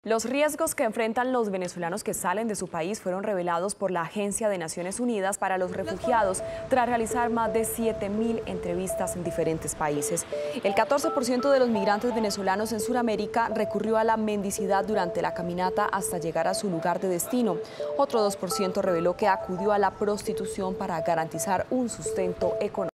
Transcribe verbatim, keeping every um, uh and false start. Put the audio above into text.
Los riesgos que enfrentan los venezolanos que salen de su país fueron revelados por la Agencia de Naciones Unidas para los Refugiados tras realizar más de siete mil entrevistas en diferentes países. El catorce por ciento de los migrantes venezolanos en Sudamérica recurrió a la mendicidad durante la caminata hasta llegar a su lugar de destino. Otro dos por ciento reveló que acudió a la prostitución para garantizar un sustento económico.